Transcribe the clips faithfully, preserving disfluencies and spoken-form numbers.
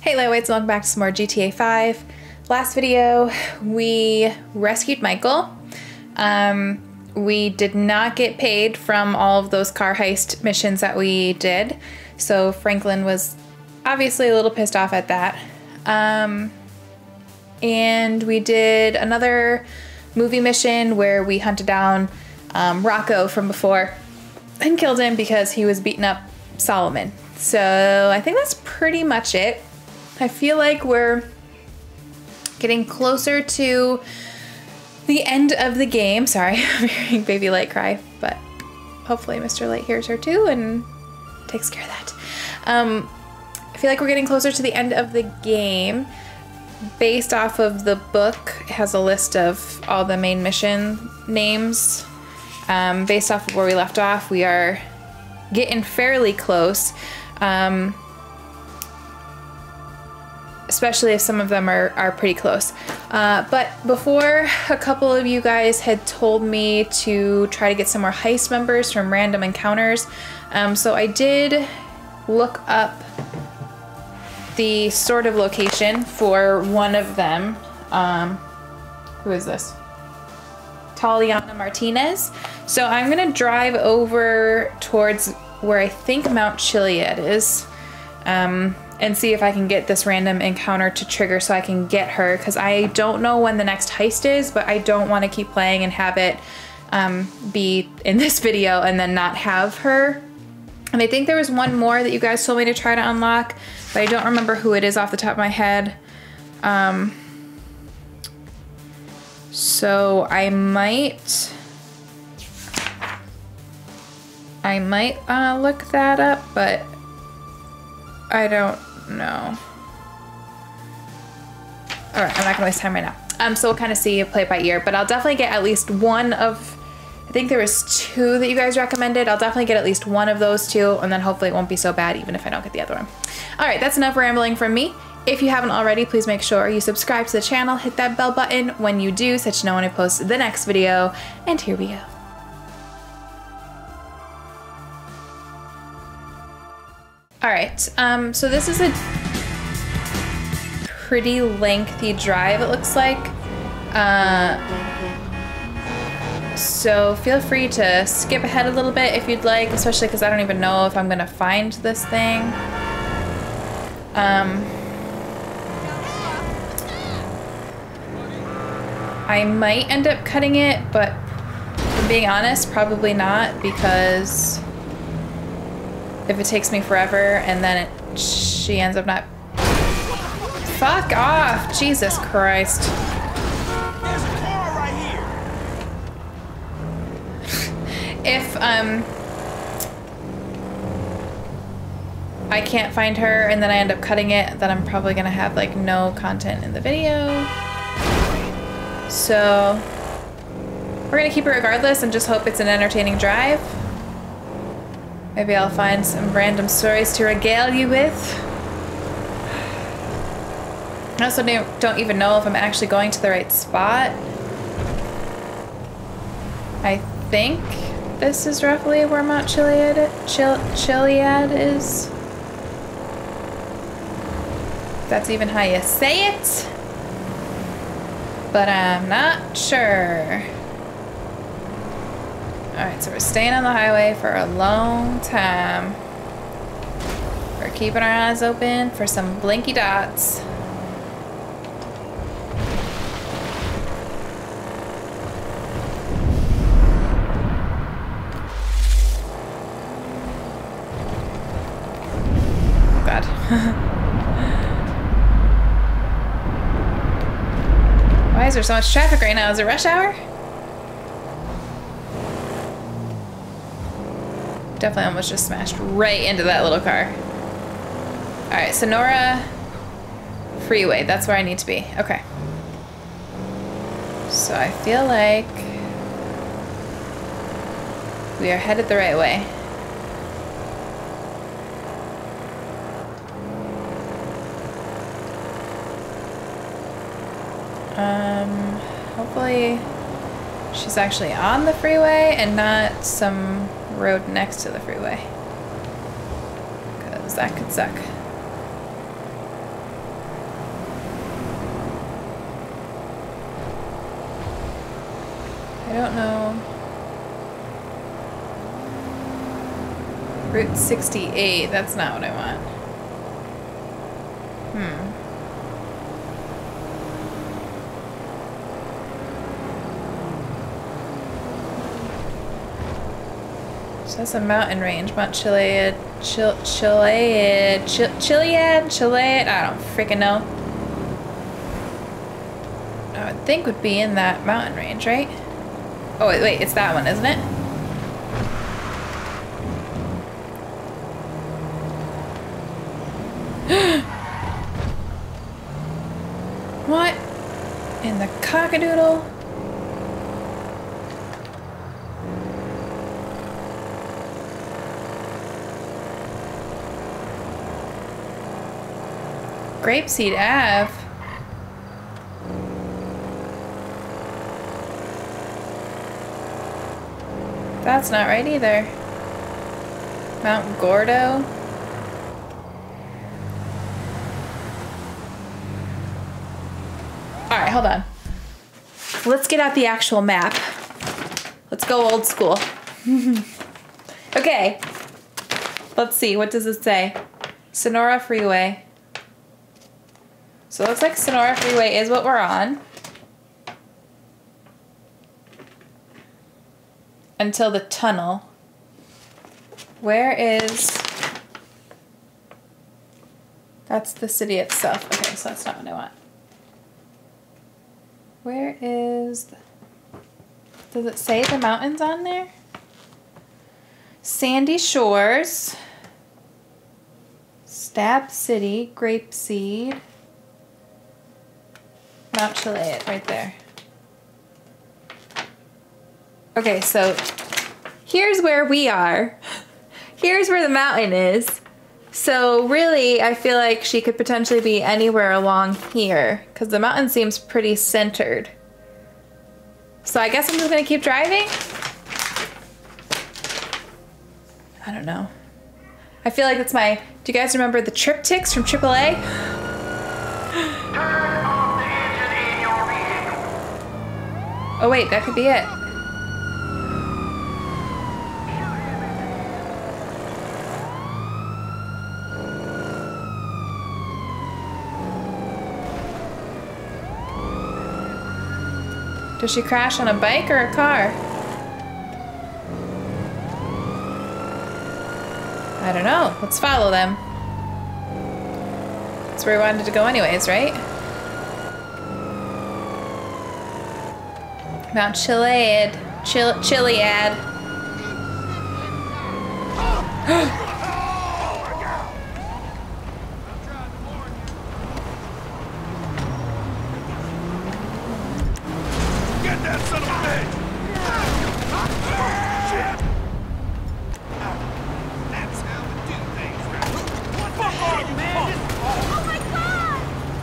Hey Lightweights, welcome back to some more G T A five. Last video, we rescued Michael. Um, we did not get paid from all of those car heist missions that we did, so Franklin was obviously a little pissed off at that. Um, and we did another movie mission where we hunted down um, Rocco from before and killed him because he was beating up Solomon. So I think that's pretty much it. I feel like we're getting closer to the end of the game. Sorry, I'm hearing baby Light cry, but hopefully Mister Light hears her too and takes care of that. Um, I feel like we're getting closer to the end of the game. Based off of the book, it has a list of all the main mission names. Um, based off of where we left off, we are getting fairly close. Um, especially if some of them are, are pretty close. Uh, but before, a couple of you guys had told me to try to get some more heist members from random encounters. Um, so I did look up the sort of location for one of them. Um, who is this? Taliana Martinez. So I'm gonna drive over towards where I think Mount Chiliad is. Um, and see if I can get this random encounter to trigger so I can get her, because I don't know when the next heist is, but I don't want to keep playing and have it um, be in this video and then not have her. And I think there was one more that you guys told me to try to unlock, but I don't remember who it is off the top of my head. Um, so I might, I might uh, look that up, but I don't know. All right, I'm not gonna waste time right now. Um, so we'll kind of see, play it by ear, but I'll definitely get at least one of, I think there was two that you guys recommended. I'll definitely get at least one of those two, and then hopefully it won't be so bad even if I don't get the other one. All right, that's enough rambling from me. If you haven't already, please make sure you subscribe to the channel, hit that bell button when you do, so that you know when I post the next video, and here we go. All right, um, so this is a pretty lengthy drive, it looks like. Uh, so feel free to skip ahead a little bit if you'd like, especially because I don't even know if I'm gonna find this thing. Um, I might end up cutting it, but if I'm being honest, probably not, because if it takes me forever and then it, she ends up not... Fuck off! Jesus Christ. There's a car right here. If um I can't find her and then I end up cutting it, then I'm probably gonna have like no content in the video. So we're gonna keep it regardless and just hope it's an entertaining drive. Maybe I'll find some random stories to regale you with. I also don't even know if I'm actually going to the right spot. I think this is roughly where Mount Chiliad, Chil Chiliad is. That's even how you say it. But I'm not sure. Alright, so we're staying on the highway for a long time. We're keeping our eyes open for some blinky dots. Oh God. Why is there so much traffic right now? Is it rush hour? Definitely almost just smashed right into that little car. All right, Sonora Freeway, that's where I need to be. Okay. So I feel like we are headed the right way. Um, hopefully she's actually on the freeway and not some road next to the freeway, because that could suck. I don't know. Route sixty-eight, that's not what I want. Hmm. So that's a mountain range. Mount Chiliad, Chil Chiliad, Chil Chiliad, Chiliad, I don't freaking know. I would think would be in that mountain range, right? Oh, wait, wait, it's that one, isn't it? What in the cockadoodle? Grapeseed Ave. That's not right either. Mount Gordo. All right, hold on. Let's get out the actual map. Let's go old school. Okay. Let's see, what does it say? Sonora Freeway. So it looks like Sonora Freeway is what we're on. Until the tunnel. Where is... That's the city itself. Okay, so that's not what I want. Where is... The... Does it say the mountains on there? Sandy Shores. Stab City. Grapeseed. Mount Chiliad, right there. Okay, so here's where we are. Here's where the mountain is. So really, I feel like she could potentially be anywhere along here because the mountain seems pretty centered. So I guess I'm just gonna keep driving. I don't know. I feel like it's my, do you guys remember the triptychs from triple A? Oh wait, that could be it. Does she crash on a bike or a car? I don't know. Let's follow them. That's where we wanted to go anyways, right? Mount Chiliad. Chil Chiliad. Get that son of a bitch! Shit! That's how we do things, right? What the fuck, man? Oh my god!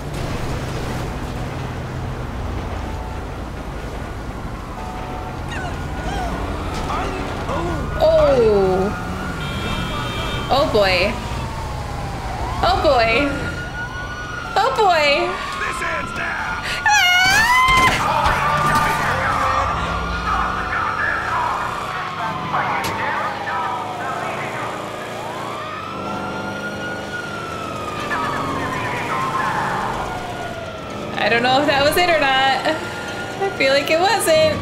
Oh. Oh boy. Oh boy. Oh boy. This ends now! I don't know if that was it or not. I feel like it wasn't.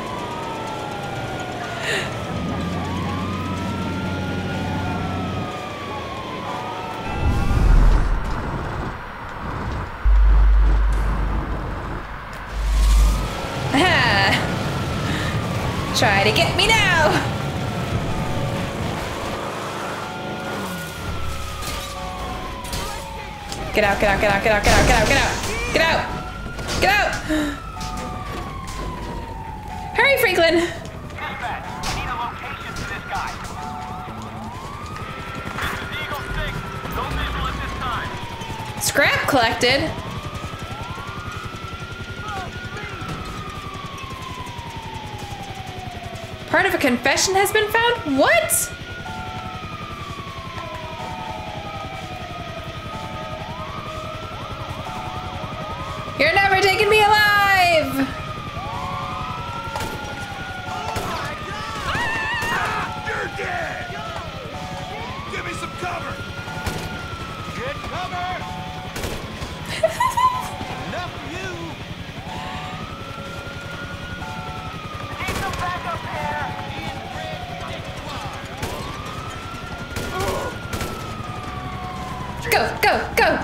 Try to get me now! Get out, get out, get out, get out, get out, get out, get out! Get out! Get out! Hurry, Franklin! Dispatch, need a location for this guy. This is Eagle six. No visual at this time. Scrap collected? Part of a confession has been found? What? You're never taking me alive! go, go!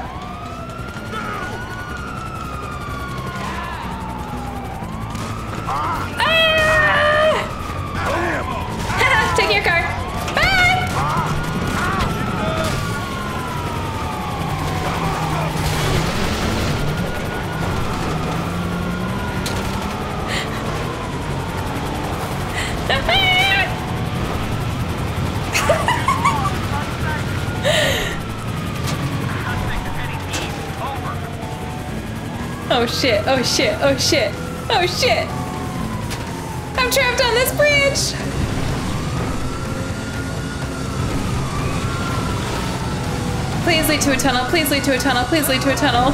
Ah! Take your car. Bye! Oh shit, oh shit, oh shit, oh shit! I'm trapped on this bridge! Please lead to a tunnel, please lead to a tunnel, please lead to a tunnel.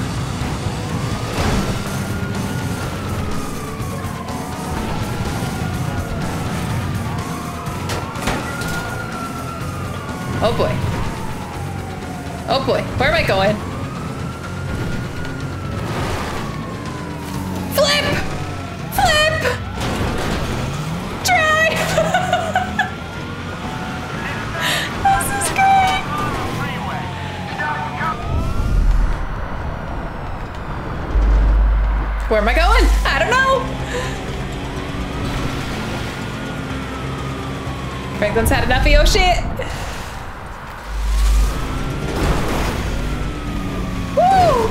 Oh boy. Oh boy, where am I going? Flip! Flip! Try! This is great! Where am I going? I don't know! Franklin's had enough of your shit! Woo!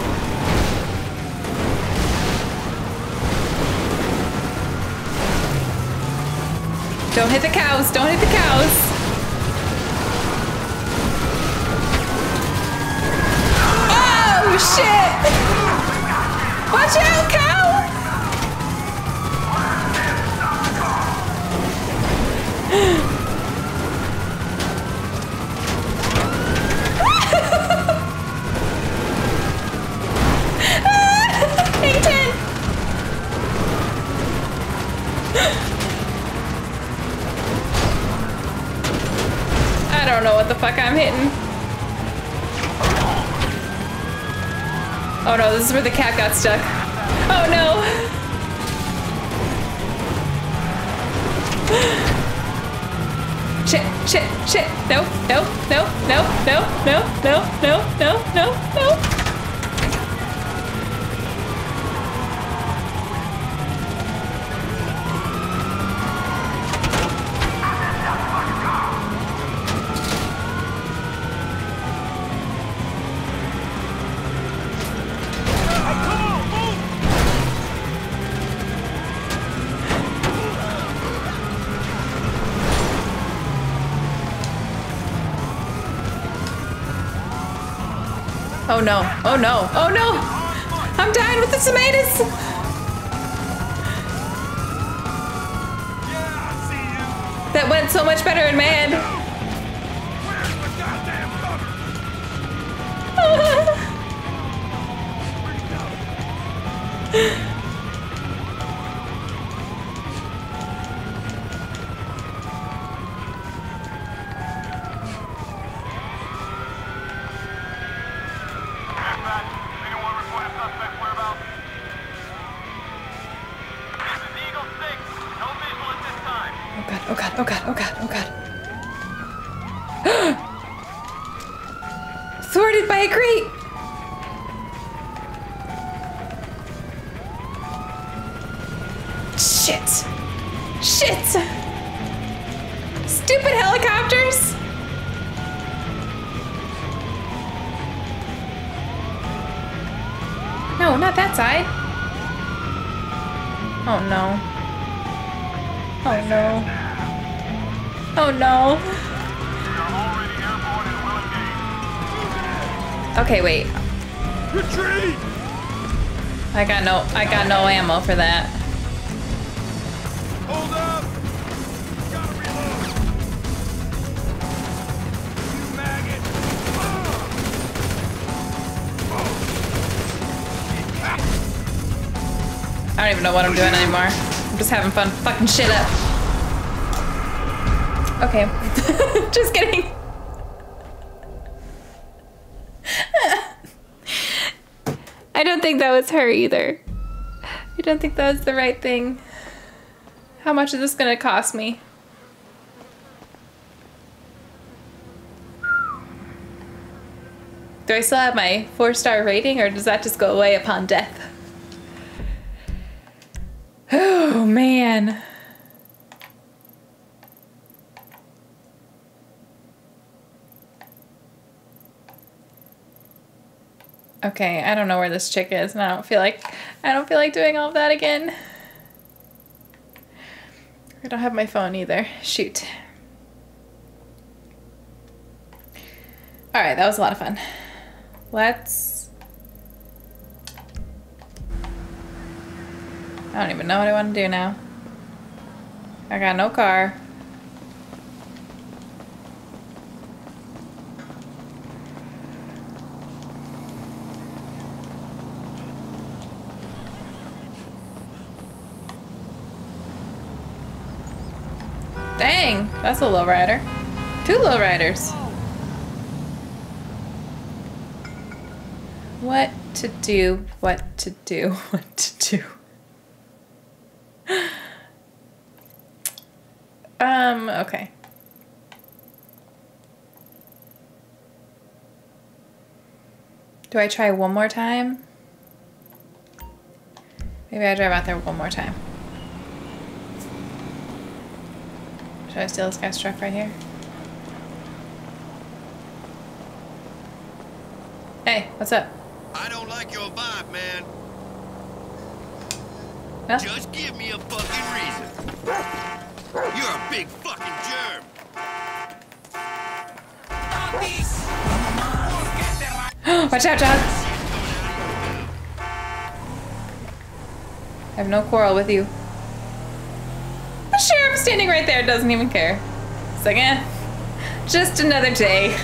Don't hit the cows, don't hit the cows. Oh shit! Watch out, cow! Ethan! I don't know what the fuck I'm hitting. Oh no, this is where the cat got stuck. Oh no! Shit, shit, shit. No, no, no, no, no, no, no, no, no, no, no. Oh no, oh no, oh no! I'm dying with the tomatoes! That went so much better in man. Where's the goddamn cover? Oh god, oh god, oh god, oh god. Thwarted by a crate! Shit! Shit! Stupid helicopters! No, not that side. Oh no. Oh no. Oh no. Okay, wait. Retreat! I got no I got no ammo for that. Hold up! Gotta reload! You maggot! I don't even know what I'm doing anymore. I'm just having fun fucking shit up. Okay. Just kidding. I don't think that was her either. I don't think that was the right thing. How much is this gonna cost me? Do I still have my four-star rating, or does that just go away upon death? Oh, man. Okay, I don't know where this chick is, and I don't feel like I don't feel like doing all of that again. I don't have my phone either. Shoot. All right, that was a lot of fun. Let's... I don't even know what I want to do now. I got no car. Dang, that's a lowrider. Two lowriders. What to do, what to do, what to do. Um, okay. Do I try one more time? Maybe I drive out there one more time. Should I steal this guy's truck right here? Hey, what's up? I don't like your vibe, man. No? Just give me a fucking reason. You're a big fucking germ. Watch out, Jago. I have no quarrel with you. The sheriff's standing right there, doesn't even care. It's like, eh, just another day.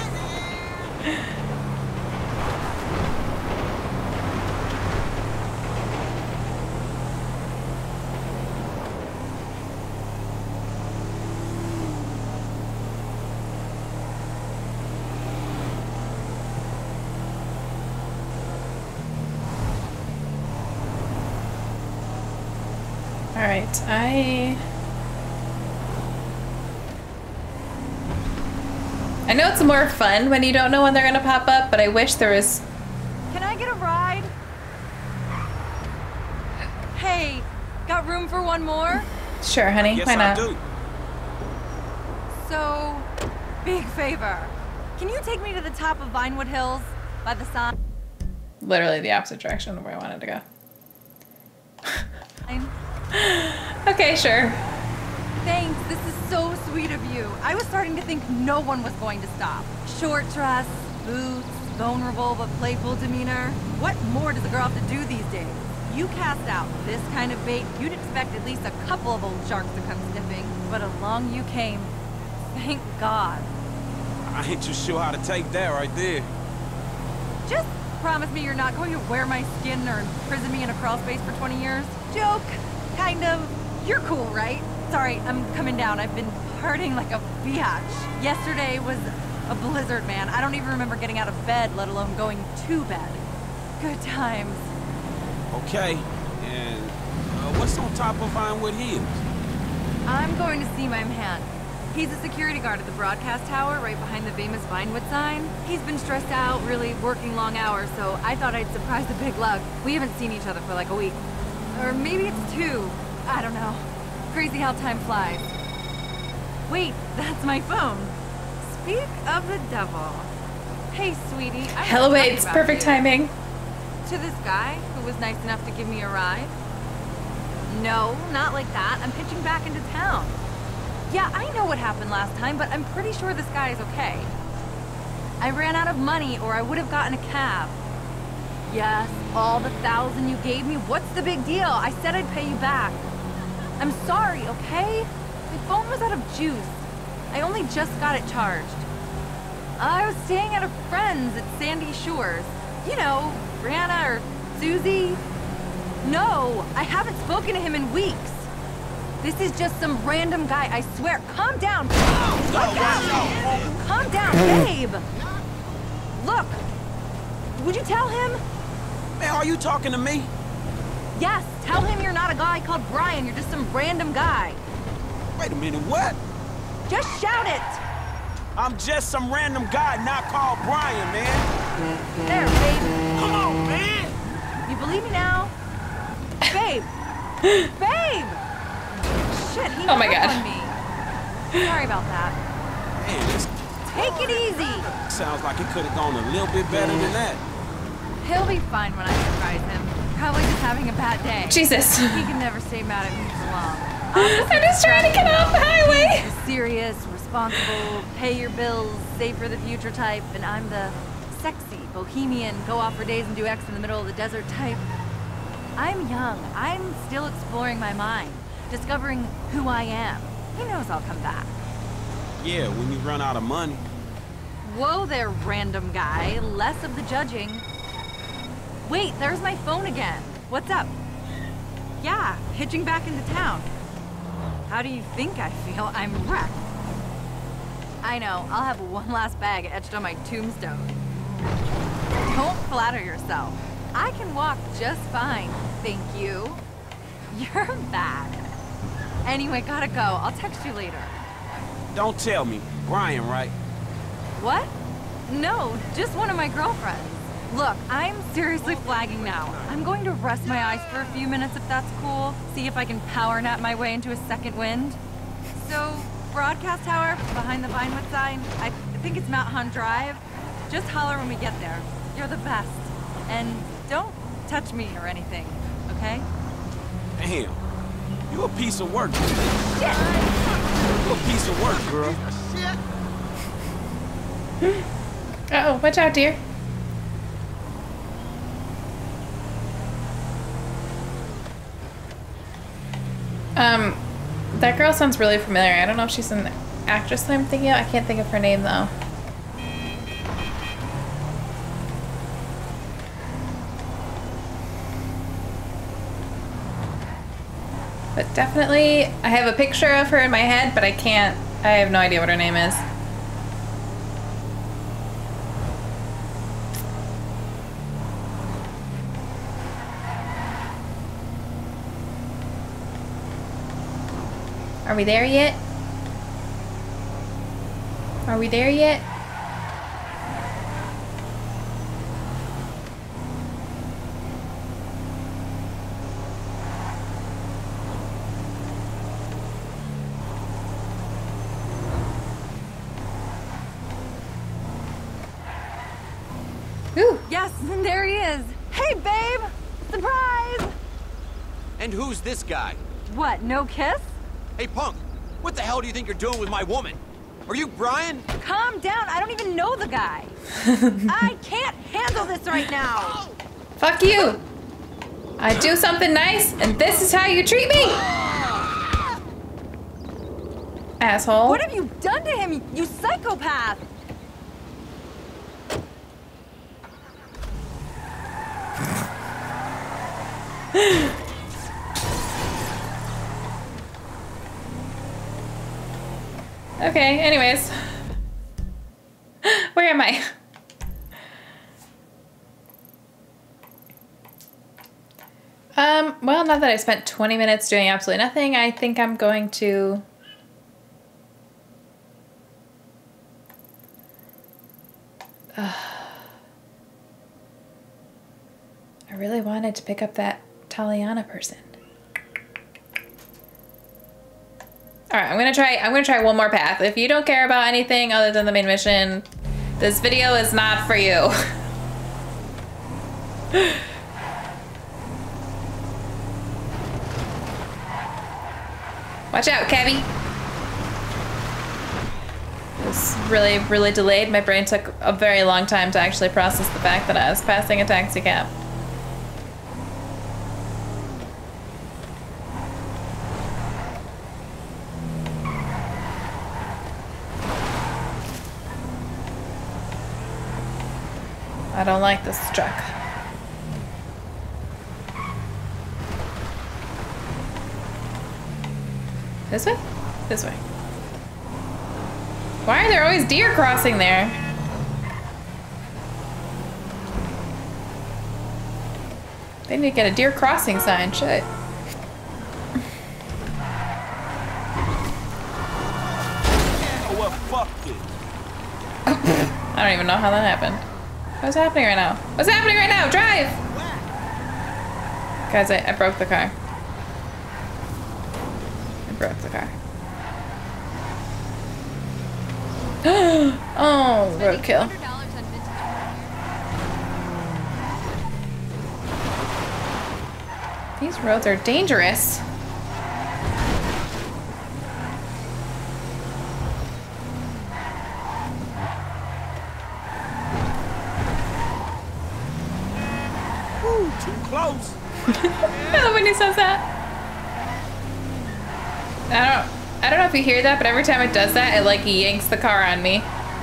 All right, I... I know it's more fun when you don't know when they're gonna pop up, but I wish there was... Can I get a ride? Hey, got room for one more? Sure, honey, Yes, why not? I do. So, big favor. Can you take me to the top of Vinewood Hills by the sign? Literally the opposite direction of where I wanted to go. Okay, sure. Thanks, this is so sweet of you. I was starting to think no one was going to stop. Short dress, boots, vulnerable but playful demeanor. What more does a girl have to do these days? You cast out this kind of bait, you'd expect at least a couple of old sharks to come sniffing. But along you came. Thank God. I ain't too sure how to take that right there. Just promise me you're not going to wear my skin or imprison me in a crawl space for twenty years. Joke. Kind of. You're cool, right? Sorry, I'm coming down. I've been partying like a biatch. Yesterday was a blizzard, man. I don't even remember getting out of bed, let alone going to bed. Good times. Okay, and uh, what's on top of Vinewood Hills? I'm going to see my man. He's a security guard at the broadcast tower right behind the famous Vinewood sign. He's been stressed out, really working long hours, so I thought I'd surprise the big lug. We haven't seen each other for like a week. Or maybe it's two. I don't know. Crazy how time flies. Wait, that's my phone. Speak of the devil. Hey, sweetie. I Hello, was wait, talking it's about perfect you. timing. To this guy who was nice enough to give me a ride? No, not like that. I'm pitching back into town. Yeah, I know what happened last time, but I'm pretty sure this guy is okay. I ran out of money or I would have gotten a cab. Yes, all the thousand you gave me, what's the big deal? I said I'd pay you back. I'm sorry, okay? My phone was out of juice. I only just got it charged. I was staying at a friend's at Sandy Shores. You know, Brianna or Susie. No, I haven't spoken to him in weeks. This is just some random guy, I swear. Calm down. Look out. Calm down, babe. Look, would you tell him? Man, are you talking to me? Yes, tell him you're not a guy called Brian, you're just some random guy. Wait a minute, what? Just shout it. I'm just some random guy not called Brian, man. There, babe. Come on, man! You believe me now? Babe! Babe! Shit, he Oh my hung God. on me. Sorry about that. Man, this Take it easy! sounds like it could have gone a little bit better than that. He'll be fine when I surprise him. Probably just having a bad day. Jesus. He can never stay mad at me for long. I'm just trying to get off the highway. He's the serious, responsible, pay your bills, save for the future type, and I'm the sexy, bohemian, go off for days and do X in the middle of the desert type. I'm young. I'm still exploring my mind, discovering who I am. He knows I'll come back. Yeah, when you run out of money. Whoa there, random guy. Less of the judging. Wait, there's my phone again. What's up? Yeah, hitching back into town. How do you think I feel? I'm wrecked. I know, I'll have one last bag etched on my tombstone. Don't flatter yourself. I can walk just fine, thank you. You're bad. Anyway, gotta go. I'll text you later. Don't tell me. Brian, right? What? No, just one of my girlfriends. Look, I'm seriously flagging now. I'm going to rest my eyes for a few minutes if that's cool. See if I can power nap my way into a second wind. So, broadcast tower behind the Vinewood sign. I think it's Mount Hunt Drive. Just holler when we get there. You're the best. And don't touch me or anything, okay? Damn. You a piece of work. Shit! You a piece of work, girl. Uh oh, watch out, dear. Um, that girl sounds really familiar. I don't know if she's an actress that I'm thinking of. I can't think of her name though. But definitely, I have a picture of her in my head, but I can't, I have no idea what her name is. Are we there yet? Are we there yet? Ooh. Yes, there he is. Hey, babe! Surprise! And who's this guy? What, no kiss? Hey, punk! What the hell do you think you're doing with my woman? Are you Brian? Calm down, I don't even know the guy. I can't handle this right now. Fuck you! I do something nice, and this is how you treat me! Asshole. What have you done to him, you psychopath? Okay, anyways. Where am I? Um, well, now that I spent twenty minutes doing absolutely nothing, I think I'm going to... Uh, I really wanted to pick up that Taliana person. All right, I'm gonna try, I'm gonna try one more path. If you don't care about anything other than the main mission, this video is not for you. Watch out, Kevy. It was really, really delayed. My brain took a very long time to actually process the fact that I was passing a taxi cab. I don't like this truck. This way? This way. Why are there always deer crossing there? They need to get a deer crossing sign, shit. Oh, well, fuck it. I don't even know how that happened. What's happening right now? What's happening right now? Drive! Guys, I, I broke the car. I broke the car. Oh, roadkill. These roads are dangerous. Ooh, too close. I love when he says that. I don't I don't know if you hear that, but every time it does that, it like yanks the car on me.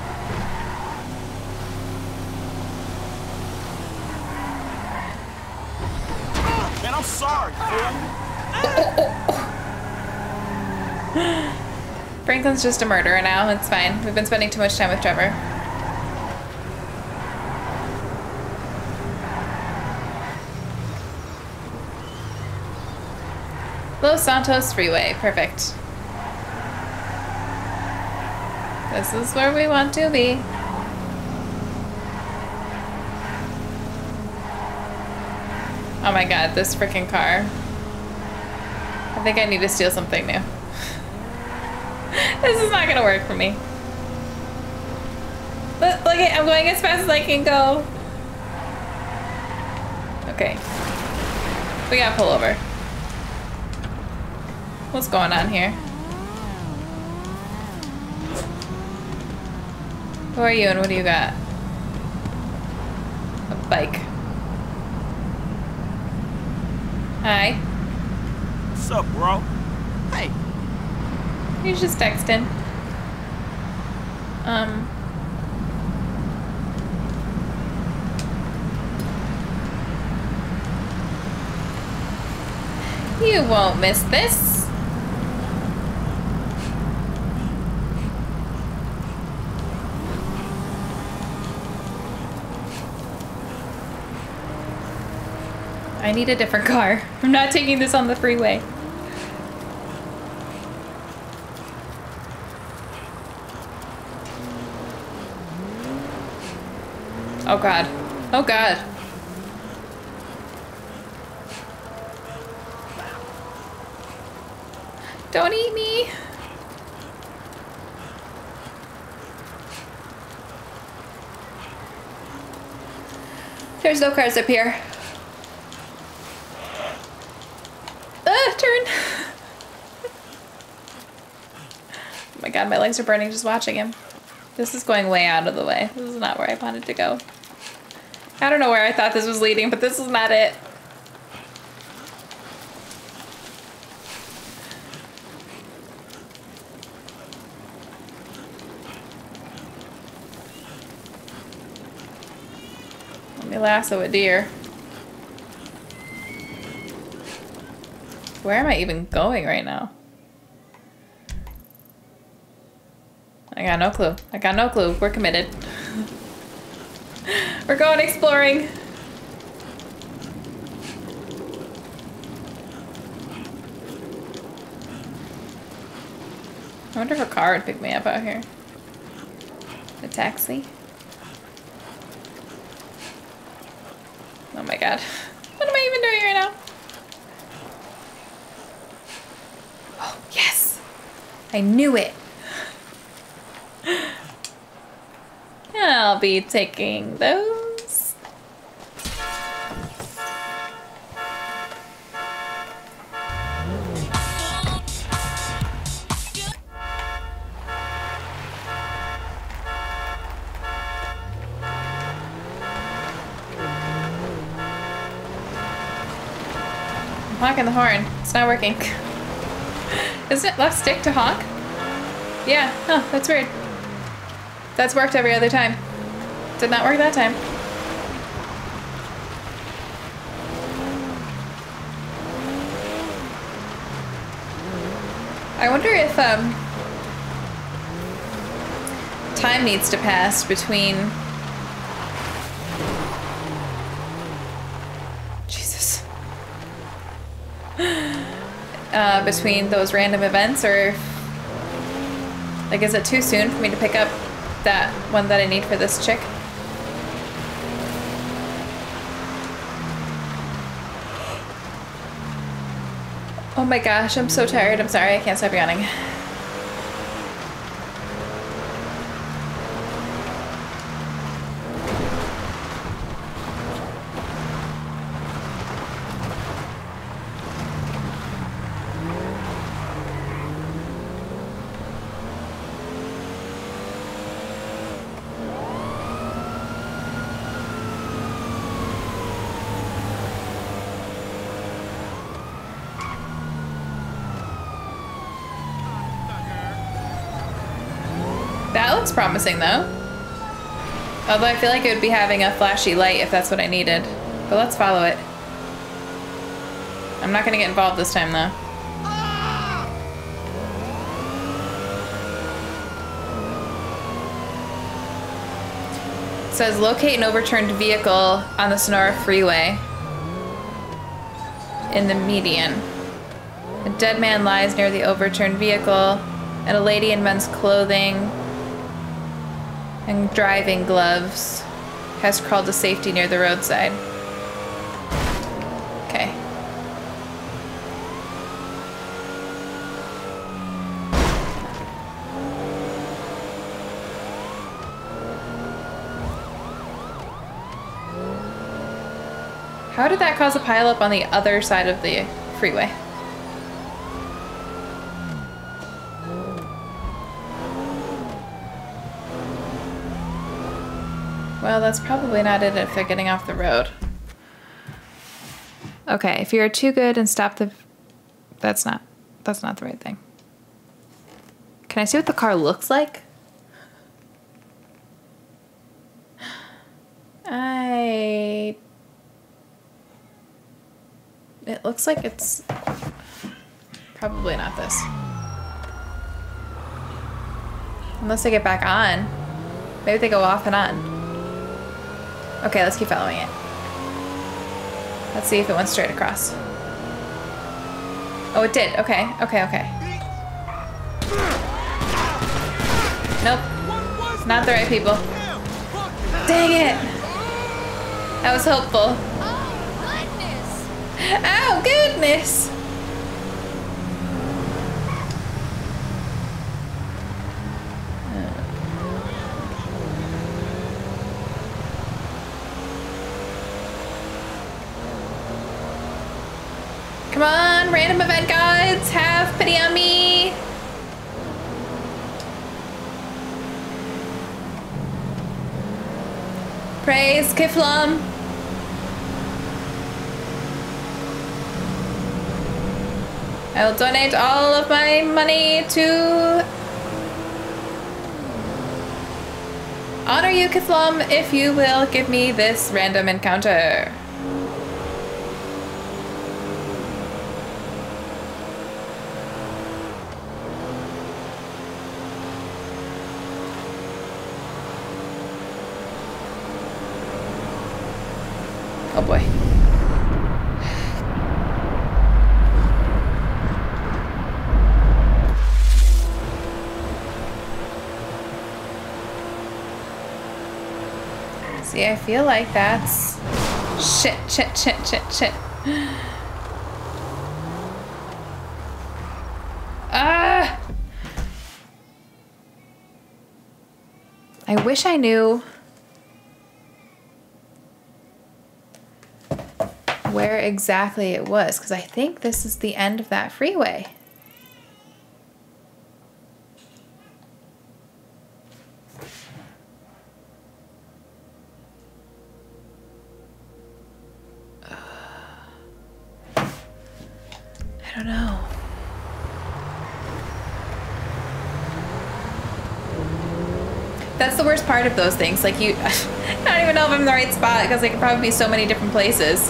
Man, I'm sorry, Franklin's just a murderer now. It's fine. We've been spending too much time with Trevor. Los Santos Freeway. Perfect. This is where we want to be. Oh my god, this freaking car. I think I need to steal something new. This is not gonna work for me. Look, look at, I'm going as fast as I can go. Okay. We gotta pull over. What's going on here? Who are you and what do you got? A bike. Hi. What's up, bro? Hey. You're just texting. Um. You won't miss this. I need a different car. I'm not taking this on the freeway. Oh god. Oh god. Don't eat me. There's no cars up here. Ah, turn. Oh my god, my legs are burning just watching him. This is going way out of the way. This is not where I wanted to go. I don't know where I thought this was leading, but this is not it. Let me lasso a deer. Where am I even going right now? I got no clue. I got no clue. We're committed. We're going exploring. I wonder if a car would pick me up out here. A taxi? Oh my god. What am I even doing right now? Oh, yes! I knew it! I'll be taking those. I'm honking the horn. It's not working. Isn't it left stick to honk? Yeah. Oh, that's weird. That's worked every other time. Did not work that time. I wonder if um, time needs to pass between... Jesus. Uh, between those random events, or... Like, is it too soon for me to pick up that one that I need for this chick? Oh my gosh, I'm so tired. I'm sorry, I can't stop yawning. That looks promising though. Although I feel like it would be having a flashy light if that's what I needed. But let's follow it. I'm not gonna get involved this time though. It says locate an overturned vehicle on the Sonora Freeway in the median. A dead man lies near the overturned vehicle, and a lady in men's clothing and driving gloves has crawled to safety near the roadside. Okay. How did that cause a pileup on the other side of the freeway? Well, that's probably not it if they're getting off the road. Okay, if you're too good and stop the... That's not... That's not the right thing. Can I see what the car looks like? I... It looks like it's... Probably not this. Unless they get back on. Maybe they go off and on. Okay, let's keep following it. Let's see if it went straight across. Oh, it did. Okay, okay, okay. Nope. Not the right people. Dang it! That was hopeful. Oh, goodness! Come on, random event gods, have pity on me. Praise Kiflam. I will donate all of my money to honor you, Kiflam, if you will give me this random encounter. Oh boy. See, I feel like that's shit, shit, shit, shit, shit. Ah! I wish I knew where exactly it was, because I think this is the end of that freeway. I don't know. That's the worst part of those things. Like you, I don't even know if I'm in the right spot because they could probably be so many different places.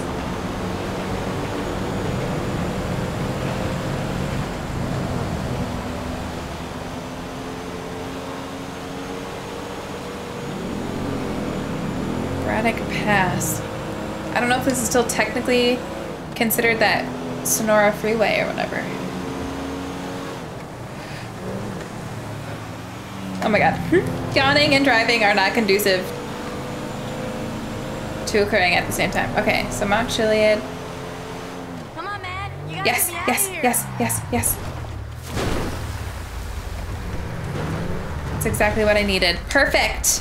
Roderick Pass. I don't know if this is still technically considered that Sonora Freeway or whatever. Oh my god. Yawning and driving are not conducive to occurring at the same time. Okay, so Mount Chiliad. Come on, man. You gotta Yes, get me out yes, of here. yes, yes, yes. That's exactly what I needed. Perfect.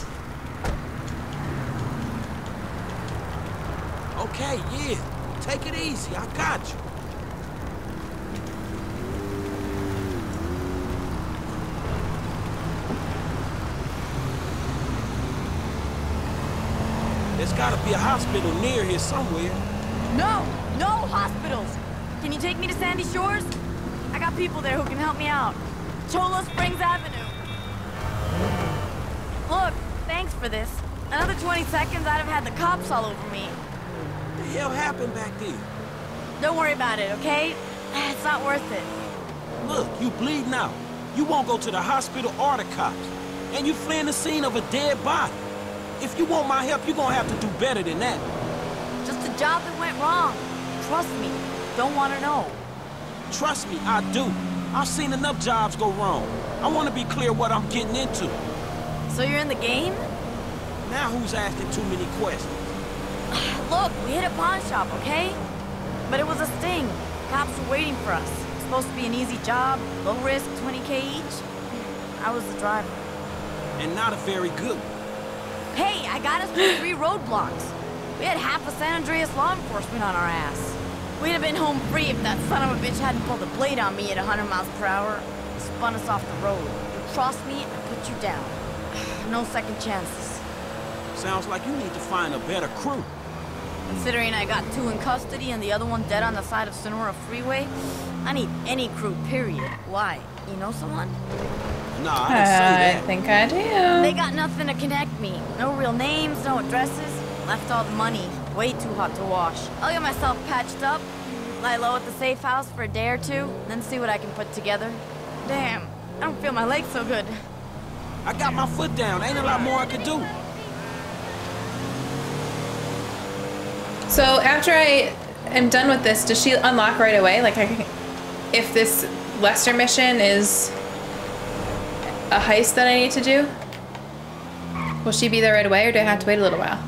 Okay, yeah. Take it easy. I got you. There's gotta be a hospital near here somewhere. No, no hospitals. Can you take me to Sandy Shores? I got people there who can help me out. Cholo Springs Avenue. Look, thanks for this. Another twenty seconds, I'd have had the cops all over me. What the hell happened back there? Don't worry about it, okay? It's not worth it. Look, you bleeding out. You won't go to the hospital or the cops. And you fleeing the scene of a dead body. If you want my help, you're gonna have to do better than that. Just a job that went wrong. Trust me, don't want to know. Trust me, I do. I've seen enough jobs go wrong. I want to be clear what I'm getting into. So you're in the game? Now who's asking too many questions? Look, we hit a pawn shop, okay? But it was a sting. Cops were waiting for us. It's supposed to be an easy job, low risk, twenty K each. I was the driver. And not a very good one. Hey, I got us through three roadblocks. We had half of San Andreas law enforcement on our ass. We'd have been home free if that son of a bitch hadn't pulled a blade on me at one hundred miles per hour. He spun us off the road. You crossed me and put you down. No second chances. Sounds like you need to find a better crew. Considering I got two in custody and the other one dead on the side of Sonora Freeway, I need any crew, period. Why? You know someone? Nah, I didn't say I that. think I do. They got nothing to connect me. No real names, no addresses. Left all the money. Way too hot to wash. I'll get myself patched up, lie low at the safe house for a day or two, then see what I can put together. Damn, I don't feel my legs so good. I got my foot down. Ain't a lot more I can do. So after I am done with this, does she unlock right away? Like, I can, if this Lester mission is a heist that I need to do, will she be there right away, or do I have to wait a little while?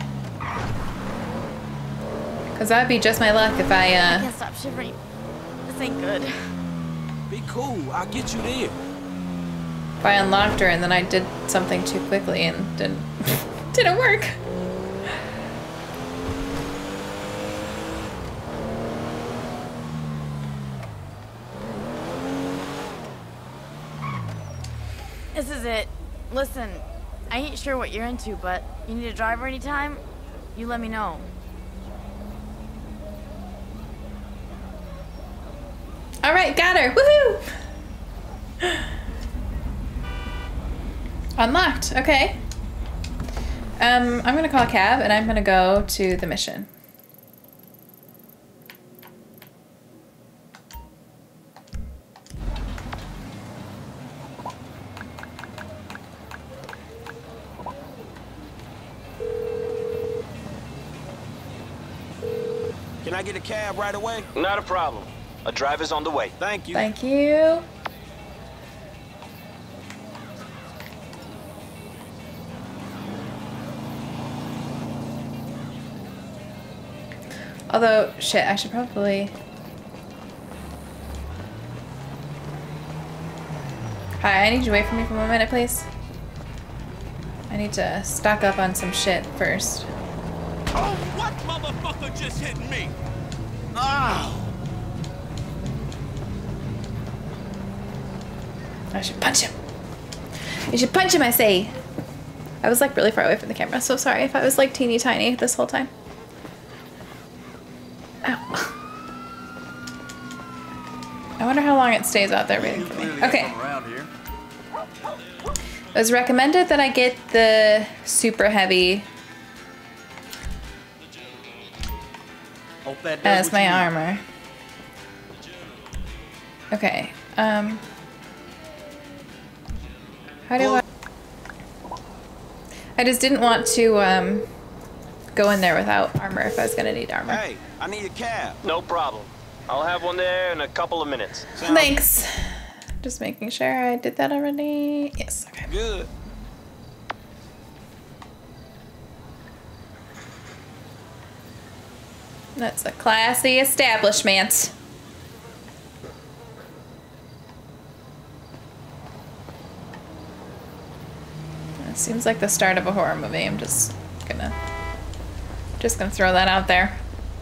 Because that would be just my luck if I, I uh... can't stop shivering. This ain't good. Be cool. I'll get you there. if I unlocked her and then I did something too quickly and didn't, didn't work. This is it. Listen, I ain't sure what you're into, but you need a driver anytime? You let me know. All right, got her. Woohoo! Unlocked. Okay. Um, I'm gonna call a cab and I'm gonna go to the mission. Can I get a cab right away? Not a problem. A driver's on the way. Thank you. Thank you. Although, shit, I should probably... Hi, I need you to wait for me for one minute, please. I need to stock up on some shit first. Oh, what motherfucker just hit me? Ow! I should punch him. You should punch him, I say. I was like really far away from the camera, so sorry if I was like teeny tiny this whole time. Ow. I wonder how long it stays out there waiting for me. Okay. It was recommended that I get the super heavy as my armor. Okay. Um. How do I? I just didn't want to um go in there without armor if I was gonna need armor. Hey, I need a cab. No problem. I'll have one there in a couple of minutes. Sounds Thanks. Just making sure I did that already. Yes. Okay. good. That's a classy establishment. Seems like the start of a horror movie. I'm just gonna just gonna throw that out there.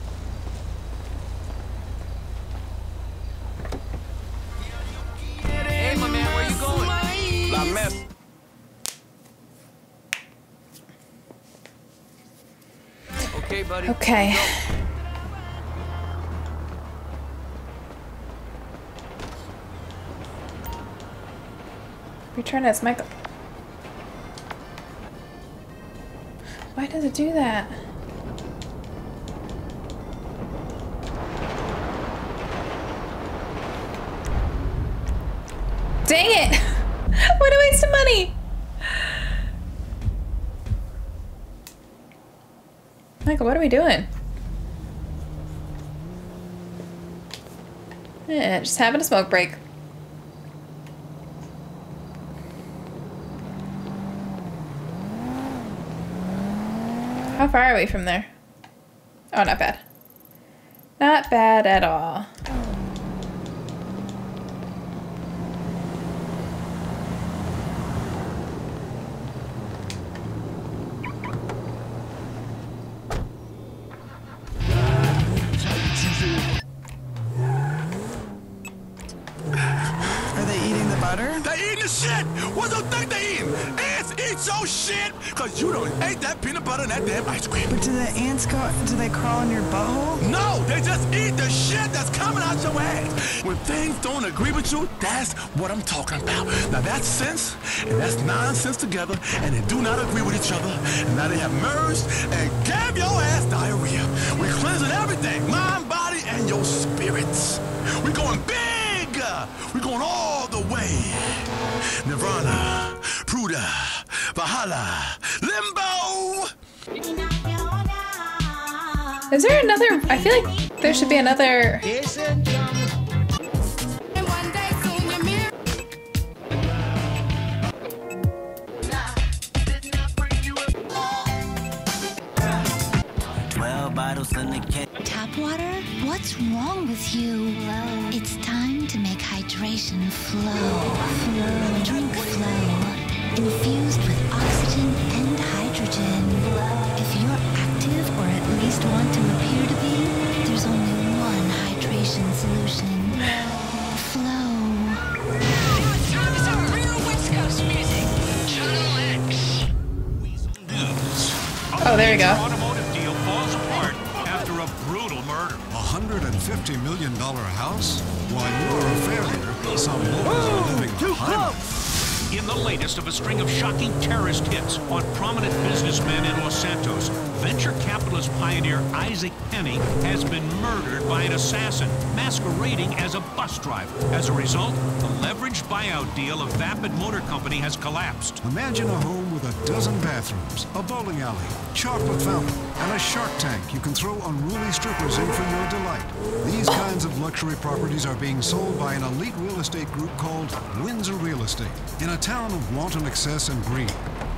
Hey, my man, where you going? La mess. Okay, buddy. Okay. Return as Michael. Why does it do that? Dang it! What a waste of money! Michael, what are we doing? Yeah, just having a smoke break. How far are we from there? Oh, not bad. Not bad at all. Are they eating the butter? They eating the shit! What do you think they eating? Ants eat your shit! Cause you don't ate that peanut butter and that damn ice cream. But do the ants go, do they crawl in your butthole? No, they just eat the shit that's coming out your ass. When things don't agree with you, that's what I'm talking about. Now that's sense and that's nonsense together, and they do not agree with each other. And now they have merged and gave your ass diarrhea. We're cleansing everything, mind, body, and your spirits. We're going big. We're going all the way. Nirvana, Pruda, Valhalla, Limbo. Is there another? I feel like there should be another. Tap water? What's wrong with you? It's time to make hydration flow. Flow. Drink Flow. Infused with oxygen and hydrogen. If you're active or at least want to appear to be, there's only one hydration solution. Flow. It's time for some real West Coast music. Channel X. Oh, there we go. Automotive deal falls apart after a brutal murder. A one hundred fifty million dollar house? Why, you're a failure. Some locals are living behind it. In the latest of a string of shocking terrorist hits on prominent businessmen in Los Santos, venture capitalist pioneer Isaac Penny has been murdered by an assassin masquerading as a bus driver. As a result, the leveraged buyout deal of Vapid Motor Company has collapsed. Imagine a home with a dozen bathrooms, a bowling alley, chocolate fountain, and a shark tank you can throw unruly strippers in for your delight. These kinds of luxury properties are being sold by an elite real estate group called Windsor Real Estate, in a town of wanton excess and greed.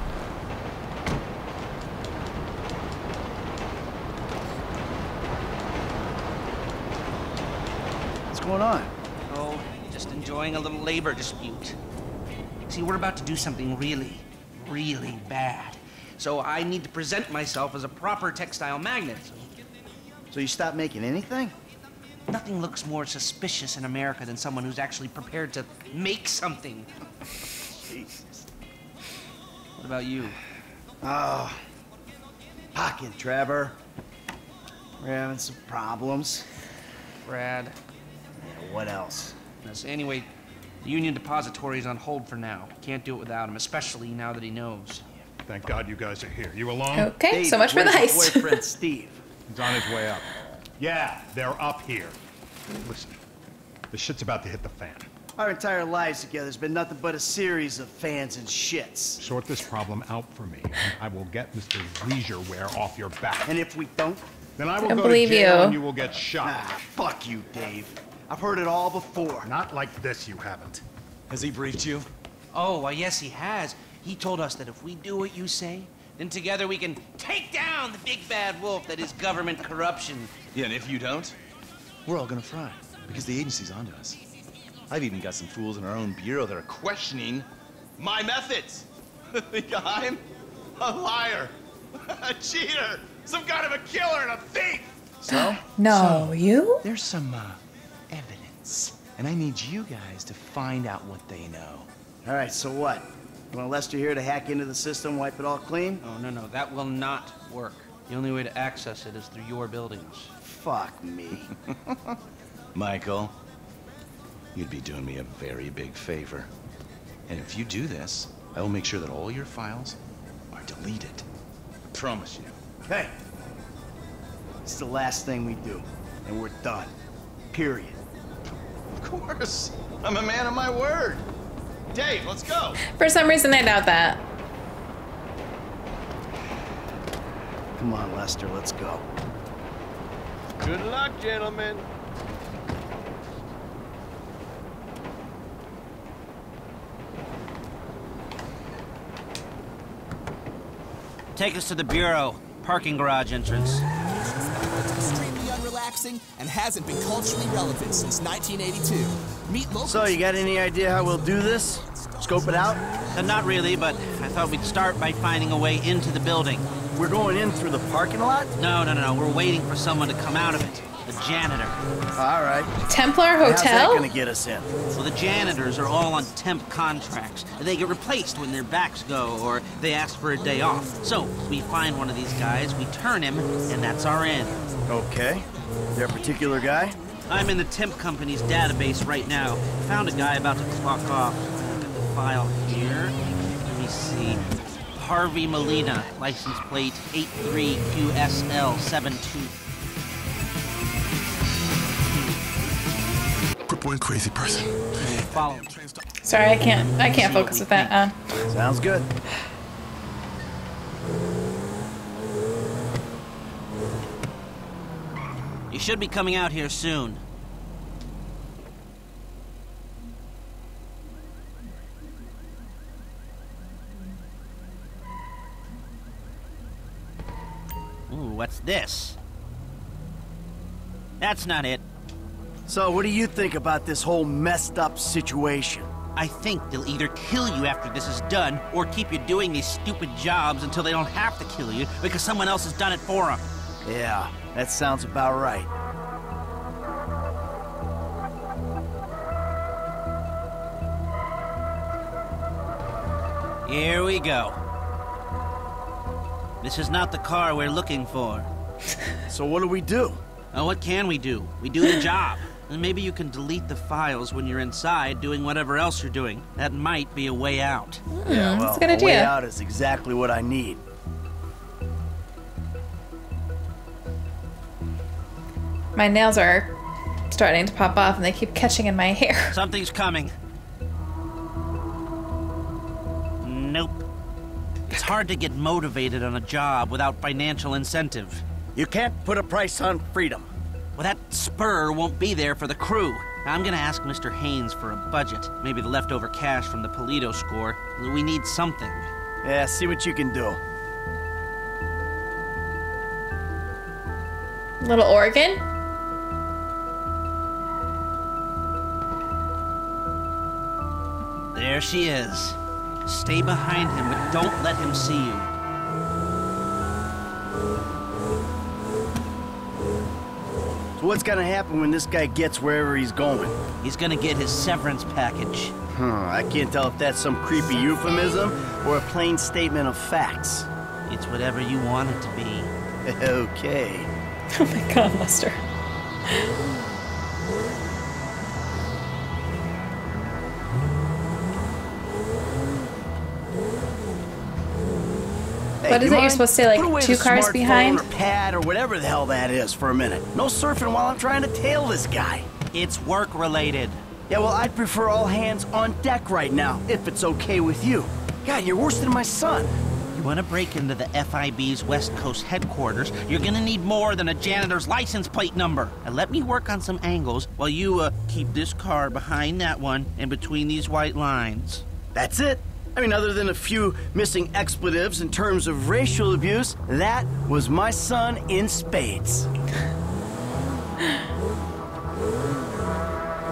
What's going on? Oh, just enjoying a little labor dispute. See, we're about to do something really, really bad. So I need to present myself as a proper textile magnate. So you stopped making anything? Nothing looks more suspicious in America than someone who's actually prepared to make something. Jesus. What about you? Oh, pocket, Trevor. We're having some problems. Brad. Yeah, what else? Yes, anyway, the Union Depository is on hold for now. Can't do it without him, especially now that he knows. Thank God you guys are here. You alone? Okay, David, so much for the where's heist. your boyfriend, Steve? He's on his way up. Yeah, they're up here. Listen, the shit's about to hit the fan. Our entire lives together has been nothing but a series of fans and shits. Sort this problem out for me, and I will get Mister Leisureware off your back. And if we don't, then I will Don't go to believe jail you. and you will get shot. ah, fuck you, Dave. I've heard it all before. Not like this, you haven't. Has he briefed you? Oh, well, yes, he has. He told us that if we do what you say, then together we can take down the big bad wolf that is government corruption. Yeah, and if you don't, we're all gonna fry, because the agency's onto us. I've even got some fools in our own bureau that are questioning my methods. Think I'm a liar, a cheater, some kind of a killer and a thief. So? No, so, you? There's some uh, evidence, and I need you guys to find out what they know. All right, so what? You want Lester here to hack into the system, wipe it all clean? Oh, no, no, that will not work. The only way to access it is through your buildings. Fuck me. Michael, you'd be doing me a very big favor. And if you do this, I will make sure that all your files are deleted. I promise you. Hey, it's the last thing we do, and we're done. Period. Of course. I'm a man of my word. Dave, let's go. For some reason, I doubt that. Come on, Lester, let's go. Good luck, gentlemen. Take us to the Bureau. Parking garage entrance. It's extremely unrelaxing and hasn't been culturally relevant since nineteen eighty-two. Meet locals. So, you got any idea how we'll do this? Scope it out? Uh, not really, but I thought we'd start by finding a way into the building. We're going in through the parking lot? No, no, no, no. We're waiting for someone to come out of it. The janitor. All right. Templar Hotel? How's that gonna get us in? Well, the janitors are all on temp contracts. They get replaced when their backs go or they ask for a day off. So, we find one of these guys, we turn him, and that's our end. Okay. Is there a particular guy? I'm in the temp company's database right now. Found a guy about to clock off. Look at the file here. Let me see. Harvey Molina, license plate eight three Q S L seven two. Quit going crazy, person. Follow. Sorry, I can't. I can't focus with that on. Sounds good. You should be coming out here soon. Ooh, what's this? That's not it. So, what do you think about this whole messed up situation? I think they'll either kill you after this is done, or keep you doing these stupid jobs until they don't have to kill you because someone else has done it for them. Yeah, that sounds about right. Here we go. This is not the car we're looking for. So what do we do? Oh, what can we do? We do the job. And maybe you can delete the files when you're inside doing whatever else you're doing. That might be a way out. Mm, yeah, well, that's a good a idea. way out is exactly what I need. My nails are starting to pop off and they keep catching in my hair. Something's coming. Nope. It's hard to get motivated on a job without financial incentive. You can't put a price on freedom. Well, that spur won't be there for the crew. I'm gonna ask Mister Haynes for a budget. Maybe the leftover cash from the Polito score. We need something. Yeah, see what you can do. Little organ? There she is. Stay behind him, but don't let him see you. So what's gonna happen when this guy gets wherever he's going? He's gonna get his severance package. Huh, I can't tell if that's some creepy euphemism or a plain statement of facts. It's whatever you want it to be. Okay. Oh my god, Lester. Hey, what is you it? mind? You're supposed to say, like, Put away two the cars smartphone behind? Or pad or whatever the hell that is for a minute. No surfing while I'm trying to tail this guy. It's work-related. Yeah, well, I'd prefer all hands on deck right now, if it's okay with you. God, you're worse than my son. You want to break into the F I B's West Coast headquarters, you're gonna need more than a janitor's license plate number. And let me work on some angles while you, uh, keep this car behind that one and between these white lines. That's it. I mean, other than a few missing expletives in terms of racial abuse, that was my son in spades.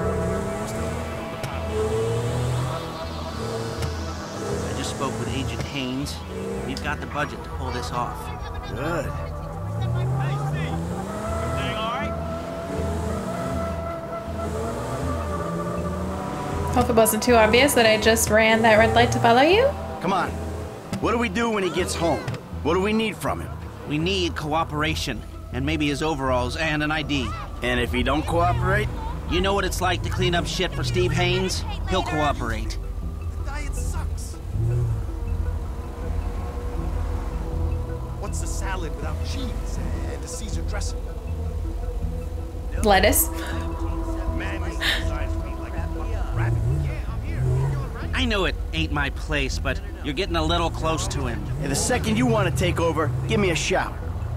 I just spoke with Agent Haynes. We've got the budget to pull this off. Good. Hope it wasn't too obvious that I just ran that red light to follow you. Come on. What do we do when he gets home? What do we need from him? We need cooperation, and maybe his overalls and an I D. And if he don't cooperate? You know what it's like to clean up shit for Steve Haynes? He'll cooperate. The diet sucks. What's the salad without cheese and the Caesar dressing? Lettuce. I know it ain't my place, but you're getting a little close to him. And the second you want to take over, give me a shout.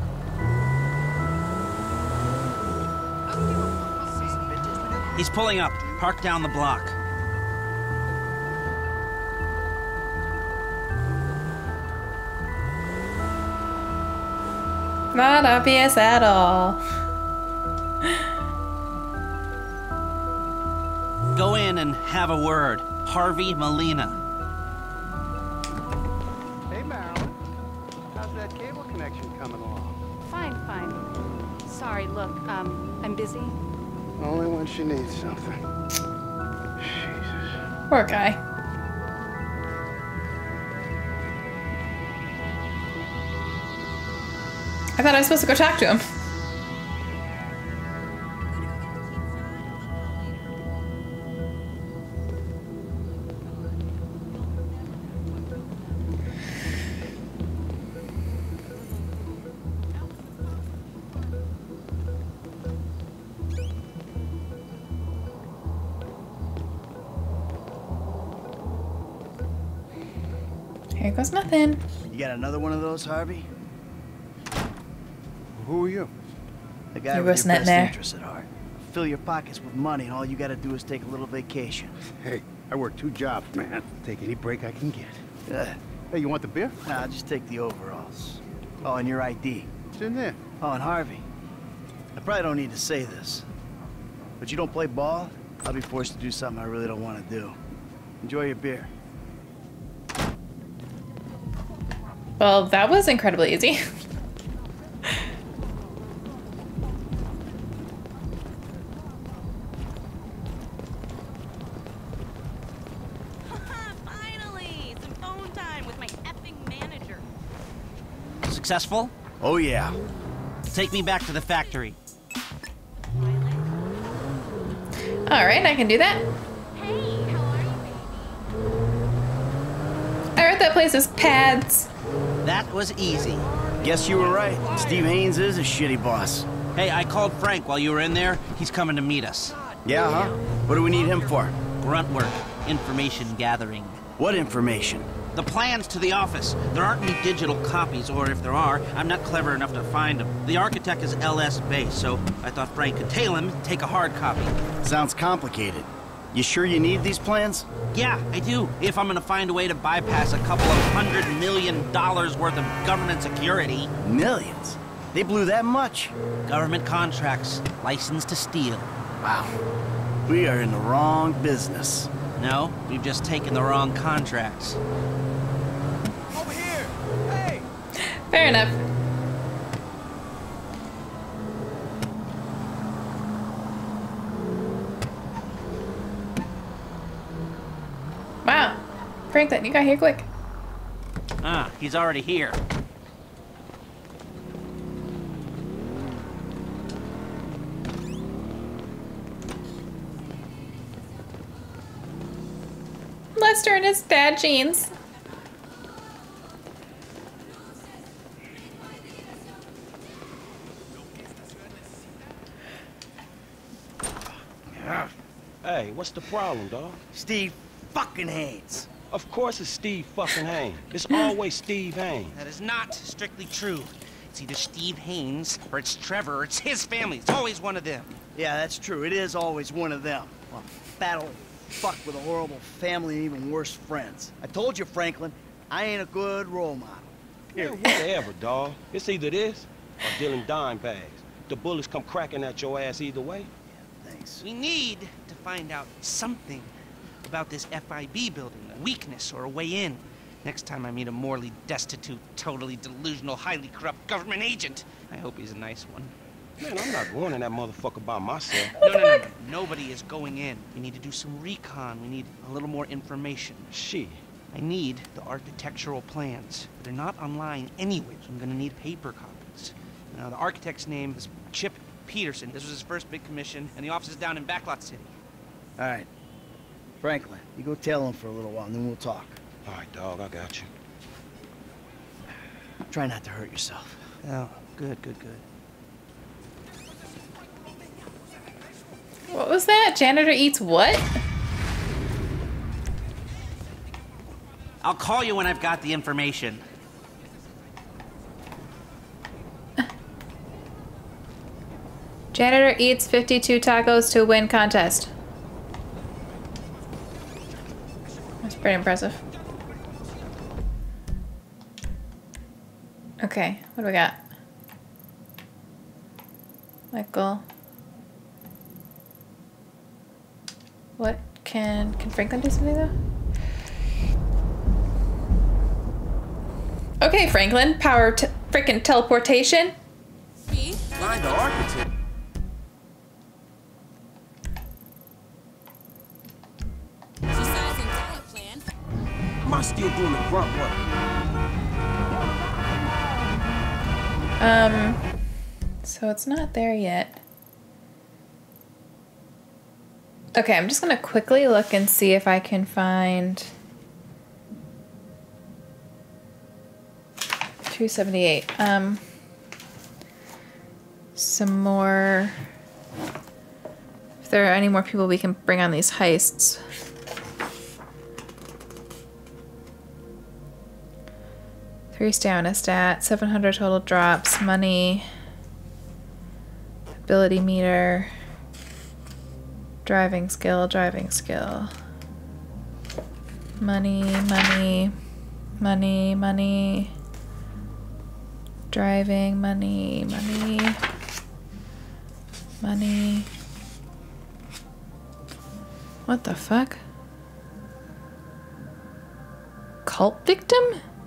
He's pulling up. Park down the block. Not obvious at all. Go in and have a word. Harvey Molina. Hey, Marilyn. How's that cable connection coming along? Fine, fine. Sorry, look, um, I'm busy. Only when she needs something. Jesus. Poor guy. I thought I was supposed to go talk to him. Here goes nothing. You got another one of those, Harvey? Who are you? The guy You're with your listening best there. interests at heart. Fill your pockets with money, and all you gotta do is take a little vacation. Hey, I work two jobs, man. Take any break I can get. Uh, Hey, you want the beer? nah, just take the overalls. Oh, and your I D. It's in there. Oh, and Harvey. I probably don't need to say this, but you don't play ball, I'll be forced to do something I really don't want to do. Enjoy your beer. Well, that was incredibly easy. Finally! Some phone time with my effing manager. Successful? Oh, yeah. Take me back to the factory. All right, I can do that. Hey, how are you, baby? I heard that place is pads. That was easy. Guess you were right. Steve Haynes is a shitty boss. Hey, I called Frank while you were in there. He's coming to meet us. Yeah, huh? What do we need him for? Grunt work. Information gathering. What information? The plans to the office. There aren't any digital copies, or if there are, I'm not clever enough to find them. The architect is L S based, so I thought Frank could tail him, take a hard copy. Sounds complicated. You sure you need these plans? Yeah, I do. If I'm gonna find a way to bypass a couple of hundred million dollars worth of government security. Millions? They blew that much? Government contracts. License to steal. Wow. We are in the wrong business. No, we've just taken the wrong contracts. Over here! Hey! Fair enough. Wow. Franklin, you got here quick. Ah, he's already here. Lester in his dad jeans. Hey, what's the problem, dog? Steve fucking Haynes. Of course it's Steve fucking Haynes. It's always Steve Haynes. That is not strictly true. It's either Steve Haynes or it's Trevor or it's his family. It's always one of them. Yeah, that's true. It is always one of them. Well, battle fuck with a horrible family and even worse friends. I told you, Franklin, I ain't a good role model. Yeah, whatever, dog. It's either this or dealing dime bags. The bullets come cracking at your ass either way. Yeah, thanks. We need to find out something about this F I B building, a weakness or a way in. Next time I meet a morally destitute, totally delusional, highly corrupt government agent, I hope he's a nice one. Man, I'm not going in that motherfucker by myself. No, no, no, no. Nobody is going in. We need to do some recon. We need a little more information. Shit. I need the architectural plans. They're not online anyway, so I'm gonna need paper copies. Now, the architect's name is Chip Peterson. This was his first big commission, and the office is down in Backlot City. All right. Franklin, you go tell him for a little while, and then we'll talk. All right, dog, I got you. Try not to hurt yourself. Oh, good, good, good. What was that? Janitor eats what? I'll call you when I've got the information. Janitor eats fifty-two tacos to win contest. That's pretty impressive. Okay, what do we got? Michael. What can can Franklin do something though? Okay, Franklin, power t freaking teleportation. Find the architect. Am I still doing the grunt work? Um, so it's not there yet. Okay, I'm just gonna quickly look and see if I can find two seventy-eight. Um, some more, if there are any more people we can bring on these heists. Three stamina stat, seven hundred total drops, money, ability meter, driving skill, driving skill, money, money, money, money, driving, money, money, money. What the fuck? Cult victim?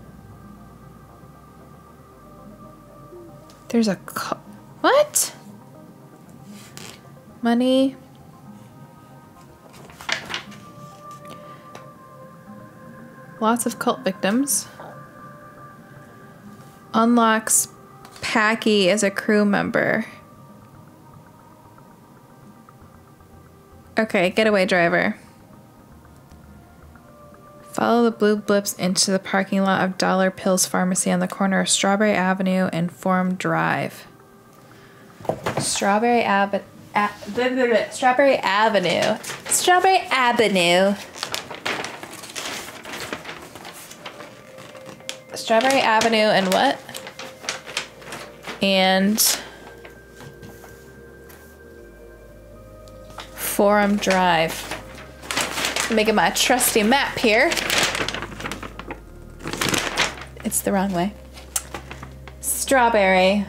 There's a cult. What? Money. Lots of cult victims. Unlocks Packy as a crew member. Okay, getaway driver. Follow the blue blips into the parking lot of Dollar Pills Pharmacy on the corner of Strawberry Avenue and Forum Drive. Strawberry Avenue. Strawberry Avenue. Strawberry Avenue. Strawberry Avenue and what? And Forum Drive. Making my trusty map here. It's the wrong way. Strawberry.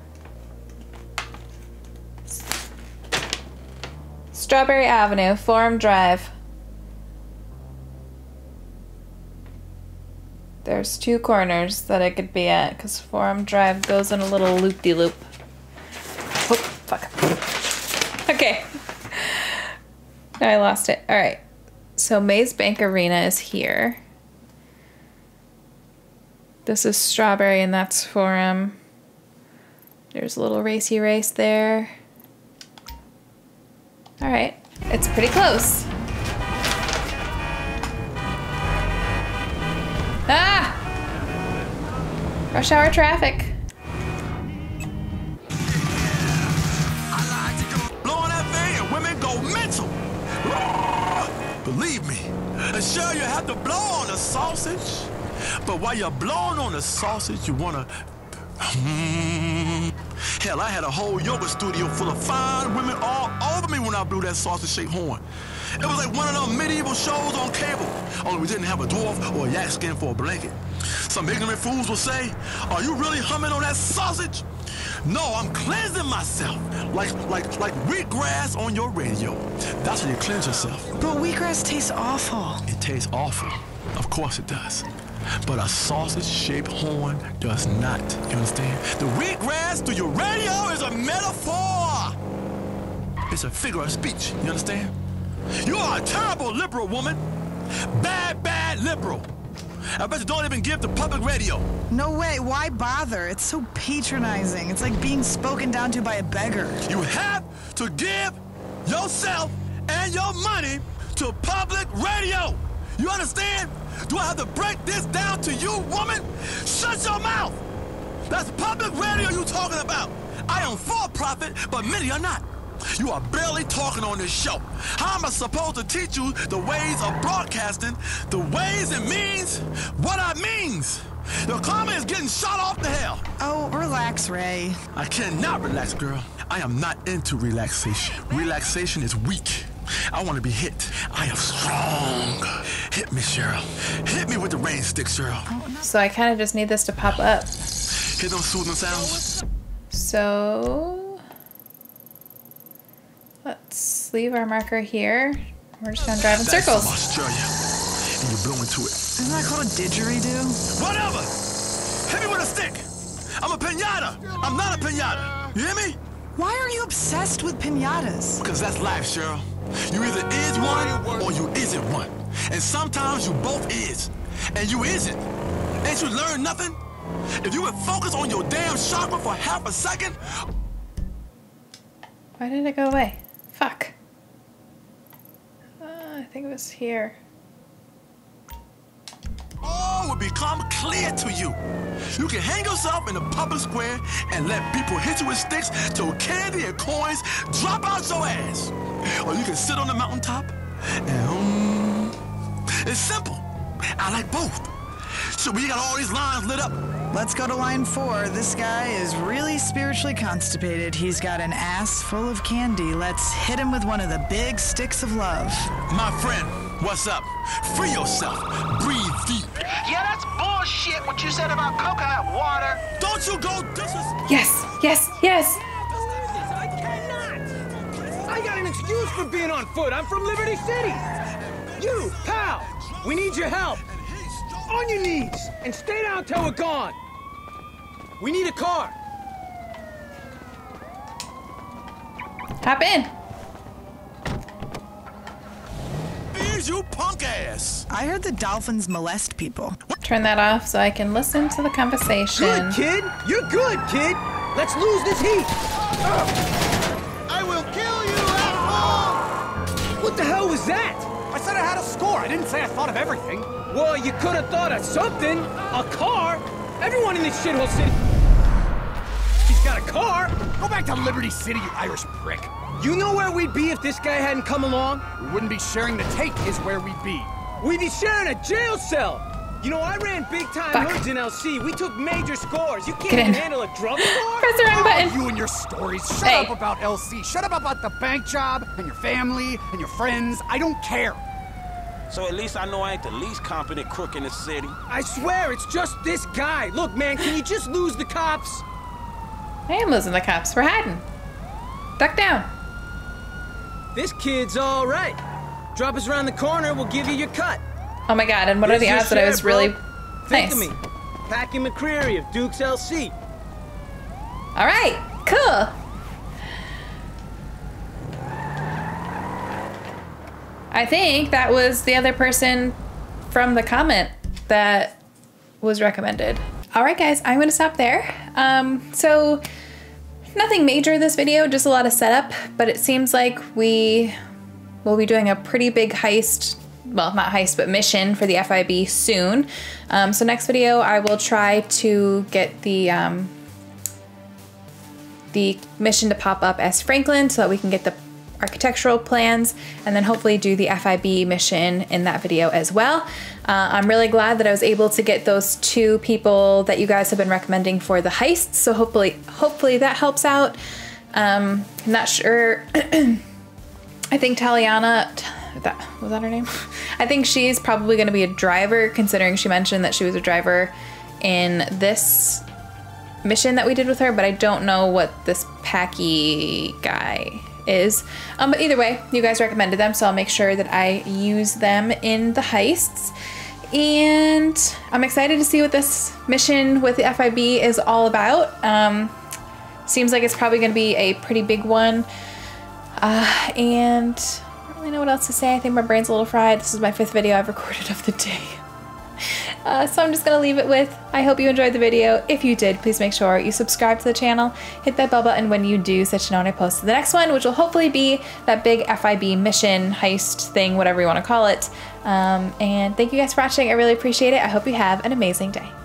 Strawberry Avenue, Forum Drive. There's two corners that I could be at because Forum Drive goes in a little loop-de-loop. Oh, fuck. Okay. Now I lost it. All right. So Maze Bank Arena is here. This is Strawberry and that's Forum. There's a little racy race there. All right, it's pretty close. Ah! Rush hour traffic. Blowing that thing and women go mental. Believe me, sure you have to blow on the sausage, but while you're blowing on the sausage, you wanna. Hell, I had a whole yoga studio full of fine women all over me when I blew that sausage-shaped horn. It was like one of those medieval shows on cable, only we didn't have a dwarf or a yak skin for a blanket. Some ignorant fools will say, "Are you really humming on that sausage?" No, I'm cleansing myself, like like like wheatgrass on your radio. That's how you cleanse yourself. But wheatgrass tastes awful. It tastes awful. Of course it does. but a sausage-shaped horn does not. You understand? The wheatgrass through your radio is a metaphor. It's a figure of speech. You understand? You are a terrible liberal woman. Bad, bad liberal. I bet you don't even give the public radio. No way, why bother? It's so patronizing. It's like being spoken down to by a beggar. You have to give yourself and your money to public radio. You understand? Do I have to break this down to you, woman? Shut your mouth. That's public radio you talking about. I am for profit, but many are not. You are barely talking on this show. How am I supposed to teach you the ways of broadcasting, the ways it means, what I means? Your comment is getting shot off to hell. Oh, relax, Ray. I cannot relax, girl. I am not into relaxation. Relaxation is weak. I want to be hit. I am strong. Hit me, Cheryl. Hit me with the rain stick, Cheryl. So I kind of just need this to pop up. Hear those soothing sounds? So let's leave our marker here. We're just gonna drive in That's circles. from Australia, and you blow into it. Isn't that called a didgeridoo? Whatever. Hit me with a stick. I'm a pinata. I'm not a pinata. You hear me? Why are you obsessed with pinatas? Because that's life, Cheryl. You either is one or you isn't one. And sometimes you both is. And you isn't. Ain't you learned nothing? If you would focus on your damn chakra for half a second. Why did it go away? Fuck. Uh, I think it was here. All will become clear to you. You can hang yourself in a public square and let people hit you with sticks till candy and coins drop out your ass. Or you can sit on the mountaintop and um, it's simple. I like both. So we got all these lines lit up. Let's go to line four. This guy is really spiritually constipated. He's got an ass full of candy. Let's hit him with one of the big sticks of love. My friend, what's up? Free yourself. Breathe deep. Yeah, that's bullshit what you said about coconut water. Don't you go disrespect. Yes, yes, yes. I cannot. I got an excuse for being on foot. I'm from Liberty City. You, pal, we need your help. On your knees and stay down till we're gone. We need a car. Hop in. Bees, you punk ass. I heard the dolphins molest people. Turn that off so I can listen to the conversation. Good, kid. You're good, kid. Let's lose this heat. I will kill you, asshole! What the hell was that? I said I had a score. I didn't say I thought of everything. Well, you could have thought of something. A car. Everyone in this shithole city. He's got a car. Go back to Liberty City, you Irish prick. You know where we'd be if this guy hadn't come along? We wouldn't be sharing the tape is where we'd be. We'd be sharing a jail cell. You know, I ran big-time Fuck. hoods in L C. We took major scores. You can't Get in. even handle a drugstore? Press the wrong button. You and your stories. Shut Hey. up about L C. Shut up about the bank job and your family and your friends. I don't care. So at least I know I ain't the least competent crook in the city. I swear, it's just this guy. Look, man, can you just lose the cops? I am losing the cops. We're hiding. Duck down. This kid's all right. Drop us around the corner, we'll give you your cut. Oh my god, and what are Here's the your odds that I share, was bro. really Think nice? of me. Packy McCreary of Duke's L C. All right, cool. I think that was the other person from the comment that was recommended. All right, guys, I'm gonna stop there. Um, so nothing major this video, just a lot of setup, but it seems like we will be doing a pretty big heist, well, not heist, but mission for the F I B soon. Um, so next video, I will try to get the, um, the mission to pop up as Franklin so that we can get the architectural plans and then hopefully do the F I B mission in that video as well. Uh, I'm really glad that I was able to get those two people that you guys have been recommending for the heists. So hopefully, hopefully that helps out. Um, I'm not sure. I think Taliana, that was that her name? I think she's probably going to be a driver, considering she mentioned that she was a driver in this mission that we did with her, but I don't know what this Packy guy is. Um, but either way, you guys recommended them, so I'll make sure that I use them in the heists. And I'm excited to see what this mission with the F I B is all about. Um, seems like it's probably going to be a pretty big one. Uh, and I don't really know what else to say. I think my brain's a little fried. This is my fifth video I've recorded of the day. Uh, so I'm just going to leave it with, I hope you enjoyed the video. If you did, please make sure you subscribe to the channel. Hit that bell button when you do, so that you know when I post the next one, which will hopefully be that big F I B mission, heist thing, whatever you want to call it. Um, and thank you guys for watching. I really appreciate it. I hope you have an amazing day.